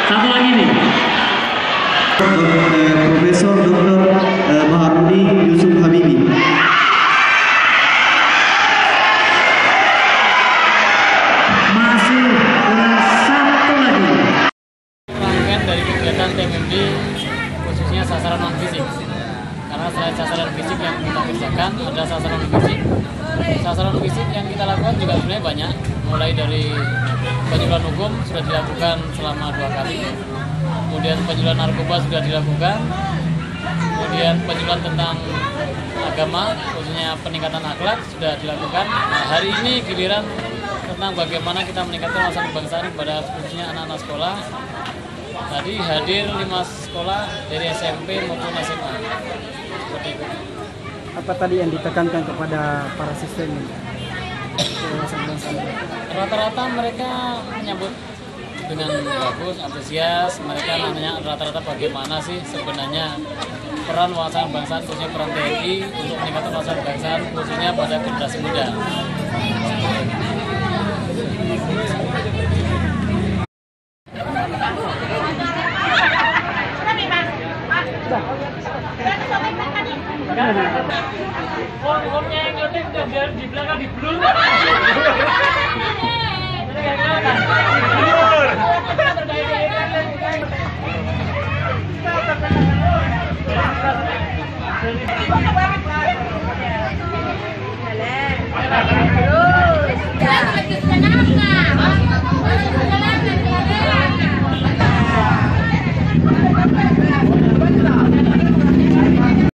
Satu lagi nih. Profesor Dr. Baharudin Yusuf Habibi. Masih satu lagi. Rangkaian dari kegiatan TMMD khususnya sasaran non fisik. Karena selain sasaran fisik yang kita kerjakan, ada sasaran non fisik. Sasaran non fisik yang kita lakukan juga sebenarnya banyak. Mulai dari penyuluhan hukum sudah dilakukan selama 2 kali. Kemudian penyuluhan narkoba sudah dilakukan. Kemudian penyuluhan tentang agama, khususnya peningkatan akhlak sudah dilakukan. Nah, hari ini giliran tentang bagaimana kita meningkatkan wawasan kebangsaan kepada khususnya anak-anak sekolah. Tadi hadir 5 sekolah dari SMP maupun SMA. Seperti itu. Apa tadi yang ditekankan kepada para siswa ini? Rata-rata mereka menyambut dengan bagus, antusias. Mereka nanya rata-rata bagaimana sih sebenarnya peran wawasan kebangsaan, khususnya peran TNI untuk meningkatkan wawasan kebangsaan khususnya pada generasi muda. Formnya yang ngetik udah di belakang di blur. Terus, kenapa?